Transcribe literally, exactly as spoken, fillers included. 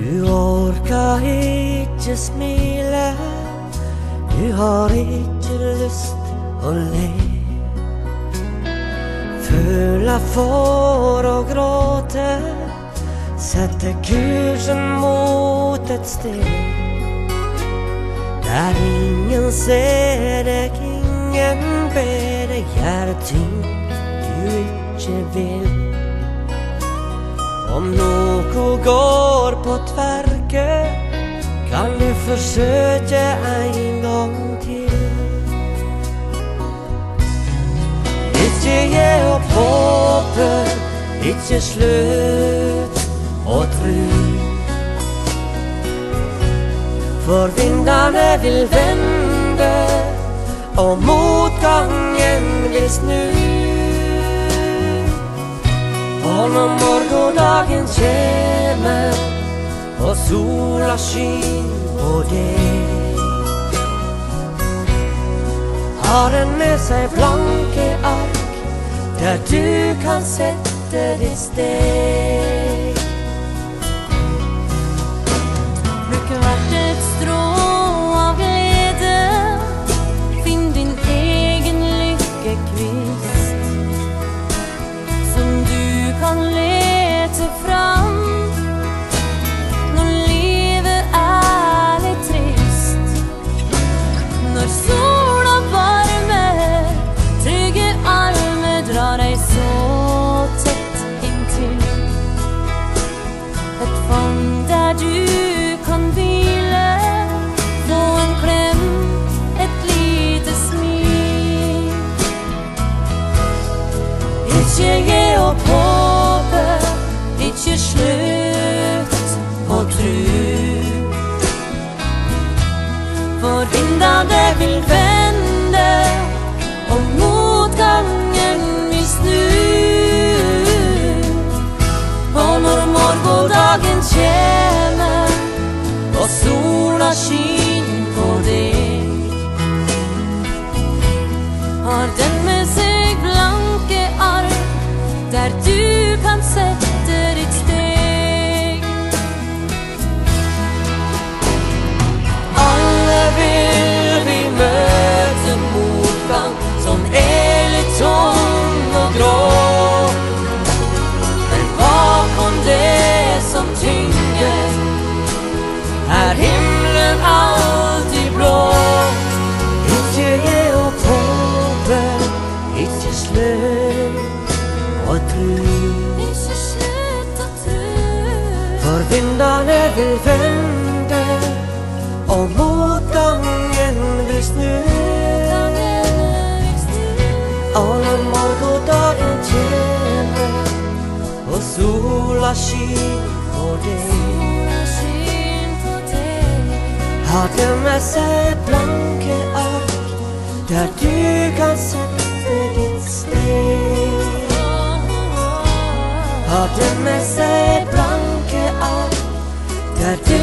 Du orker ikke smile, du har ikke lyst å le. Føler for å gråte, sette kursen mot et sted der ingen ser deg, ingen ber deg gjøre ting du ikke vil. Om noe går på tverke, kan du forsøke en gang til. Ikke gi opp håpet, ikke slutt å tro. For vindene vil vende, og motgangen vil snu. Og når morgendagen kommer, og sola skinner på deg, har den med seg blanke ark, der du kan sette ditt steg. Bruk hvert et strå av glede, finn din egen lykkekvist, som du kan lete fram når livet er litt trist. Når sola varmer, trygge armer drar deg så tett inntil et fang der du kan hvile, få en klem, et lite smil. Ikke gi opp håpet, ikke slutt å tro. For vindene vil vende, og motgangen vil snu. Og når morgendagen kommer, og sola skinner på deg, har den med seg blanke ark, der du kan sette ditt steg. Alle vil vi møte motgang som er litt tung og grå, men bakom det som tynger er himmelen alltid blå. Ikke gi opp håpet, ikke slutt å tro. Ikke slutt å tro. For vindene vil vende, og motgangen vil snu. Og når morgendagen kommer, og sola skinner på deg, har den med seg blanke ark, der du kan sette ditt steg. Har den med seg blanke ark, der du